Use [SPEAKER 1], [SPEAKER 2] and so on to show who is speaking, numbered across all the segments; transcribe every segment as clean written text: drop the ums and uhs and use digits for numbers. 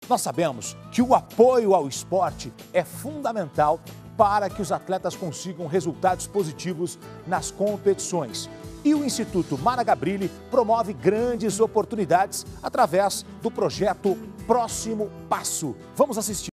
[SPEAKER 1] Nós sabemos que o apoio ao esporte é fundamental para que os atletas consigam resultados positivos nas competições. E o Instituto Mara Gabrilli promove grandes oportunidades através do projeto Próximo Passo. Vamos assistir.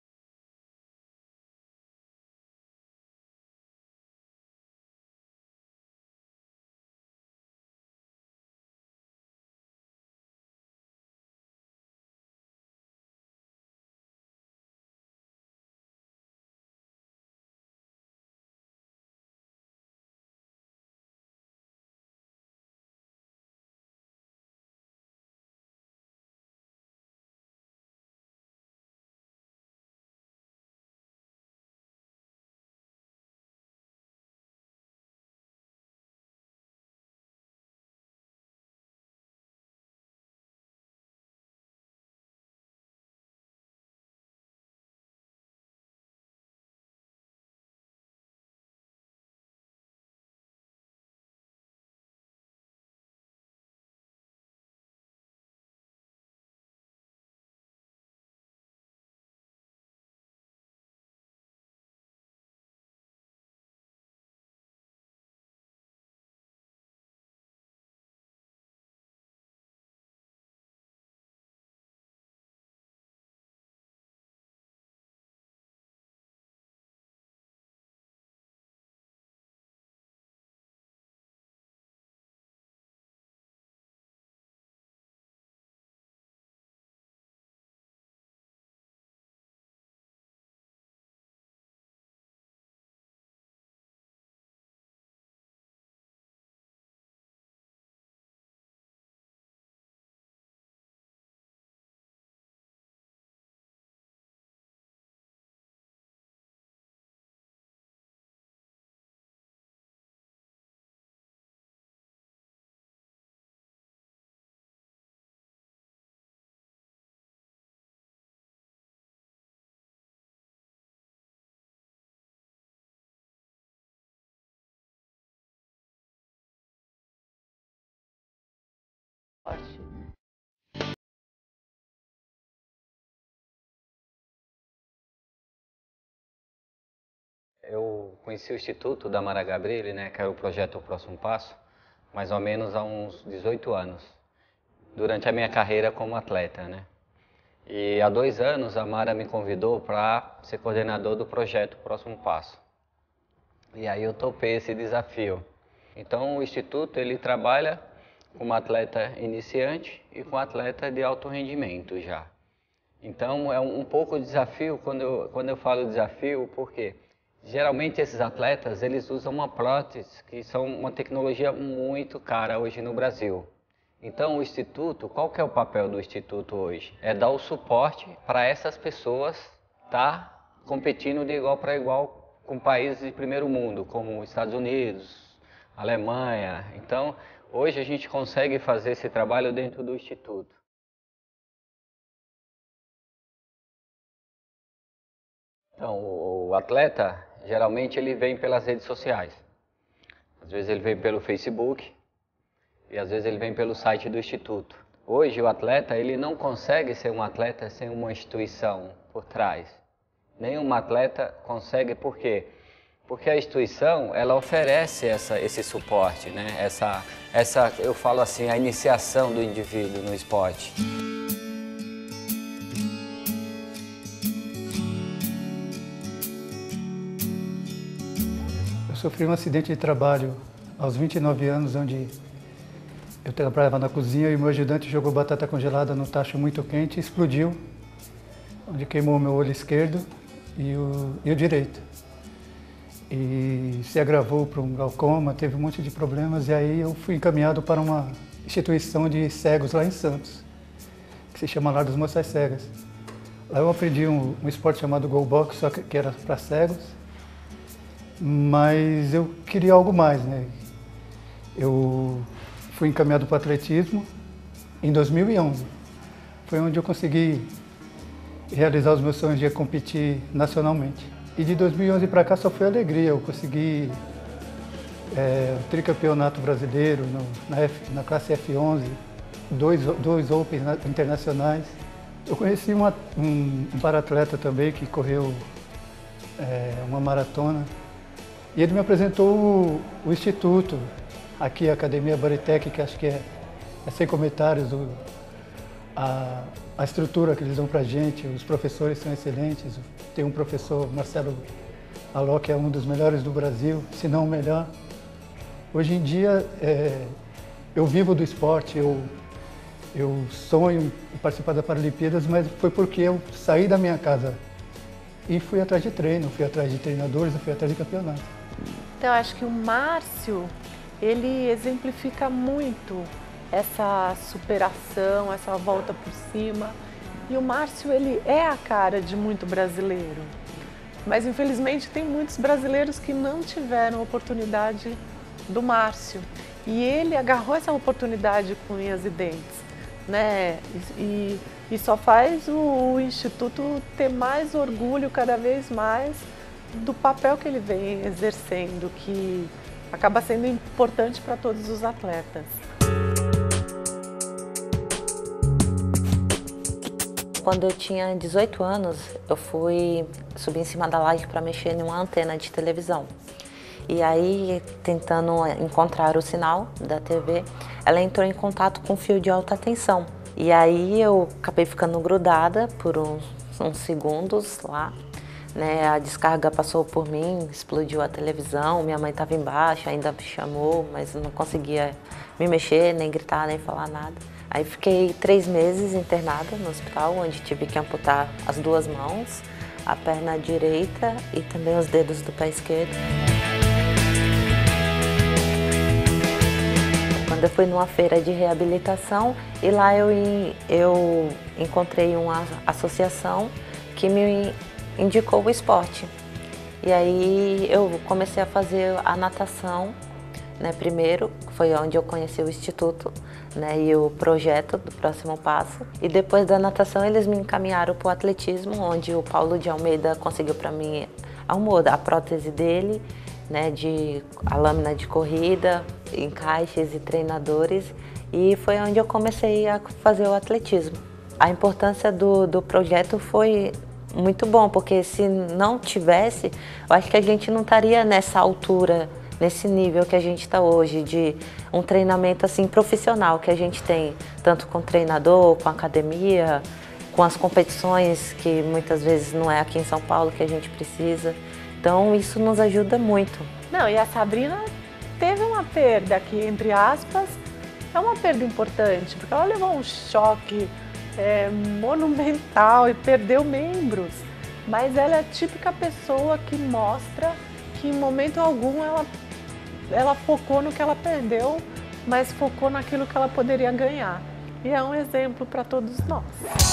[SPEAKER 2] Eu conheci o Instituto da Mara Gabrilli, né, que era o projeto O Próximo Passo, mais ou menos há uns 18 anos, durante a minha carreira como atleta, né? E há 2 anos a Mara me convidou para ser coordenador do projeto Próximo Passo. E aí eu topei esse desafio. Então o Instituto ele trabalha com uma atleta iniciante e com atleta de alto rendimento já. Então é um pouco desafio quando eu falo desafio, porque geralmente esses atletas eles usam uma prótese que são uma tecnologia muito cara hoje no Brasil. Então o Instituto, qual que é o papel do Instituto hoje? É dar o suporte para essas pessoas estar competindo de igual para igual com países de primeiro mundo, como Estados Unidos, Alemanha. Então hoje a gente consegue fazer esse trabalho dentro do Instituto. Então o atleta, geralmente ele vem pelas redes sociais. Às vezes ele vem pelo Facebook, e às vezes ele vem pelo site do Instituto. Hoje o atleta ele não consegue ser um atleta sem uma instituição por trás. Nenhum atleta consegue, por quê? Porque a instituição ela oferece esse suporte, né? Eu falo assim, a iniciação do indivíduo no esporte.
[SPEAKER 3] Eu sofri um acidente de trabalho aos 29 anos, onde eu trabalhava na cozinha e o meu ajudante jogou batata congelada no tacho muito quente e explodiu, onde queimou o meu olho esquerdo e o direito. E se agravou para um glaucoma, teve um monte de problemas, e aí eu fui encaminhado para uma instituição de cegos lá em Santos, que se chama Lar dos Moças Cegas. Lá eu aprendi um esporte chamado goalbox, só que era para cegos, mas eu queria algo mais, né? Eu fui encaminhado para o atletismo em 2011. Foi onde eu consegui realizar os meus sonhos de competir nacionalmente. E de 2011 para cá só foi alegria. Eu consegui o tricampeonato brasileiro na classe F11, dois Opens internacionais. Eu conheci um para-atleta também que correu uma maratona e ele me apresentou o instituto, aqui a Academia Bodytech, que acho que é sem comentários, a estrutura que eles dão pra gente, os professores são excelentes. Tem um professor, Marcelo Aló, que é um dos melhores do Brasil, se não o melhor. Hoje em dia, eu vivo do esporte, eu sonho em participar das Paralimpíadas, mas foi porque eu saí da minha casa e fui atrás de treino, fui atrás de treinadores, fui atrás de campeonato.
[SPEAKER 4] Então, eu acho que o Márcio, ele exemplifica muito essa superação, essa volta por cima. E o Márcio, ele é a cara de muito brasileiro. Mas, infelizmente, tem muitos brasileiros que não tiveram a oportunidade do Márcio. E ele agarrou essa oportunidade com unhas e dentes, né? E só faz o Instituto ter mais orgulho cada vez mais do papel que ele vem exercendo, que acaba sendo importante para todos os atletas.
[SPEAKER 5] Quando eu tinha 18 anos, eu fui subir em cima da laje para mexer numa antena de televisão. E aí, tentando encontrar o sinal da TV, ela entrou em contato com um fio de alta tensão. E aí eu acabei ficando grudada por uns segundos lá, né? A descarga passou por mim, explodiu a televisão, minha mãe estava embaixo, ainda me chamou, mas não conseguia me mexer, nem gritar, nem falar nada. Aí fiquei 3 meses internada no hospital, onde tive que amputar as 2 mãos, a perna direita e também os dedos do pé esquerdo. Quando eu fui numa feira de reabilitação e lá eu encontrei uma associação que me indicou o esporte. E aí eu comecei a fazer a natação, né, primeiro, foi onde eu conheci o Instituto, né, e o projeto do Próximo Passo. E depois da natação eles me encaminharam para o atletismo, onde o Paulo de Almeida conseguiu para mim a prótese dele, né, a lâmina de corrida, encaixes e treinadores. E foi onde eu comecei a fazer o atletismo. A importância do projeto foi muito bom, porque se não tivesse, eu acho que a gente não estaria nessa altura, nesse nível que a gente está hoje, de um treinamento assim profissional que a gente tem, tanto com o treinador, com a academia, com as competições, que muitas vezes não é aqui em São Paulo que a gente precisa. Então isso nos ajuda muito.
[SPEAKER 4] Não, e a Sabrina teve uma perda que, entre aspas, é uma perda importante, porque ela levou um choque monumental e perdeu membros. Mas ela é a típica pessoa que mostra que em momento algum ela focou no que ela perdeu, mas focou naquilo que ela poderia ganhar. E é um exemplo para todos nós.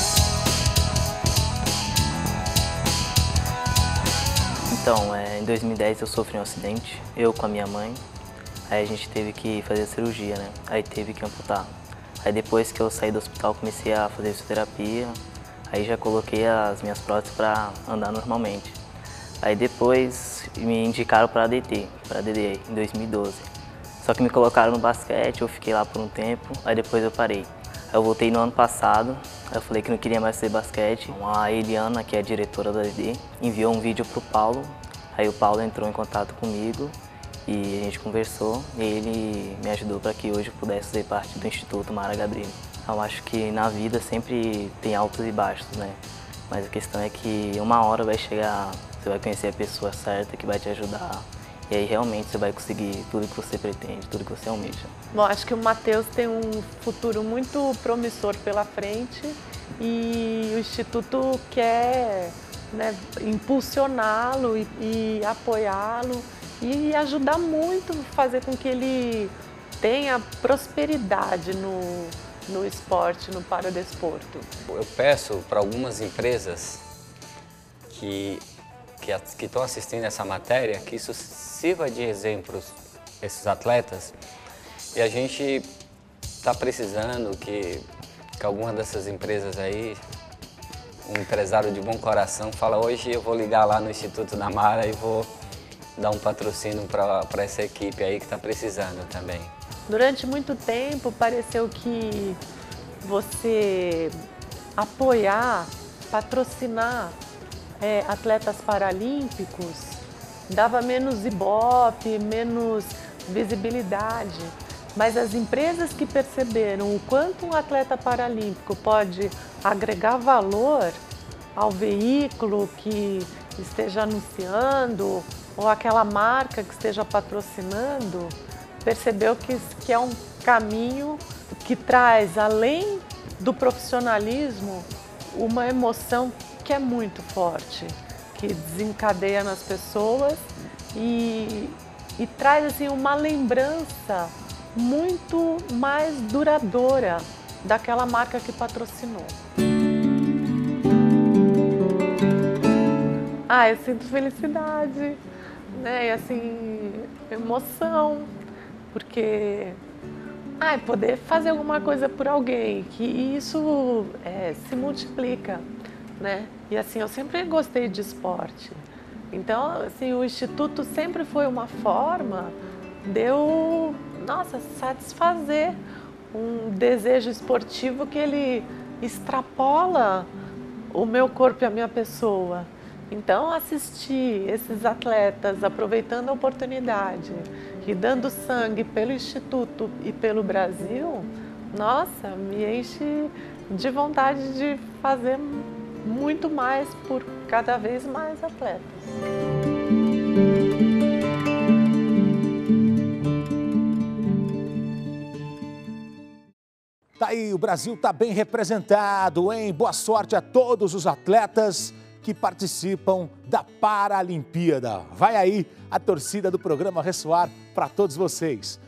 [SPEAKER 6] Então, em 2010 eu sofri um acidente, eu com a minha mãe. Aí a gente teve que fazer a cirurgia, né? Aí teve que amputar. Aí depois que eu saí do hospital comecei a fazer fisioterapia. Aí já coloquei as minhas próteses para andar normalmente. Aí depois me indicaram para DD em 2012. Só que me colocaram no basquete, eu fiquei lá por um tempo, aí depois eu parei. Aí eu voltei no ano passado, aí eu falei que não queria mais fazer basquete. A Eliana, que é a diretora da DD, enviou um vídeo pro Paulo. Aí o Paulo entrou em contato comigo e a gente conversou e ele me ajudou para que hoje eu pudesse fazer parte do Instituto Mara Gabrilli. Eu acho que na vida sempre tem altos e baixos, né? Mas a questão é que uma hora vai chegar, você vai conhecer a pessoa certa que vai te ajudar. E aí realmente você vai conseguir tudo que você pretende, tudo que você almeja.
[SPEAKER 4] Bom, acho que o Matheus tem um futuro muito promissor pela frente e o Instituto quer, né, impulsioná-lo e apoiá-lo e ajudar muito, fazer com que ele tenha prosperidade no esporte, no paradesporto.
[SPEAKER 2] Eu peço para algumas empresas que estão assistindo essa matéria, que isso sirva de exemplos esses atletas. E a gente está precisando que alguma dessas empresas aí, um empresário de bom coração, fala: hoje eu vou ligar lá no Instituto da Mara e vou dar um patrocínio para essa equipe aí que está precisando também.
[SPEAKER 4] Durante muito tempo pareceu que você apoiar, patrocinar atletas paralímpicos dava menos ibope, menos visibilidade. Mas as empresas que perceberam o quanto um atleta paralímpico pode agregar valor ao veículo que esteja anunciando ou aquela marca que esteja patrocinando, percebeu que é um caminho que traz, além do profissionalismo, uma emoção que é muito forte, que desencadeia nas pessoas e traz assim, uma lembrança muito mais duradoura daquela marca que patrocinou. Eu sinto felicidade, né? E assim, emoção, porque poder fazer alguma coisa por alguém, que isso se multiplica, né? E assim, eu sempre gostei de esporte. Então, assim, o Instituto sempre foi uma forma de eu, satisfazer um desejo esportivo que ele extrapola o meu corpo e a minha pessoa. Então, assistir esses atletas aproveitando a oportunidade e dando sangue pelo Instituto e pelo Brasil, me enche de vontade de fazer muito mais por cada vez mais atletas.
[SPEAKER 1] Tá aí, o Brasil está bem representado, hein? Boa sorte a todos os atletas que participam da Paralimpíada. Vai aí a torcida do programa ressoar para todos vocês.